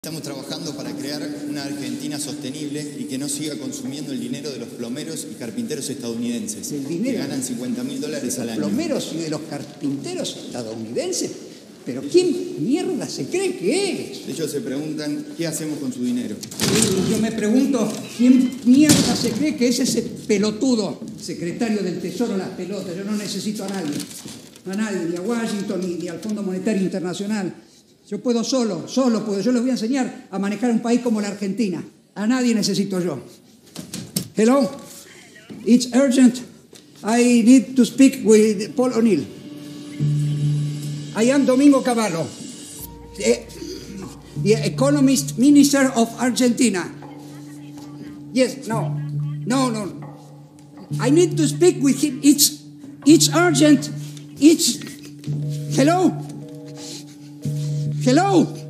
Estamos trabajando para crear una Argentina sostenible y que no siga consumiendo el dinero de los plomeros y carpinteros estadounidenses, que ganan $50.000 al año. ¿Plomeros y de los carpinteros estadounidenses? ¿Pero quién mierda se cree que es? Ellos se preguntan, ¿qué hacemos con su dinero? Yo me pregunto, ¿quién mierda se cree que es ese pelotudo secretario del Tesoro las pelotas? Yo no necesito a nadie, ni a Washington, ni al Fondo Monetario Internacional. Yo puedo solo puedo. Yo les voy a enseñar a manejar un país como la Argentina. A nadie necesito yo. Hello? It's urgent. I need to speak with Paul O'Neill. I am Domingo Cavallo, the Economist Minister of Argentina. Yes, no. I need to speak with him. It's urgent. Hello?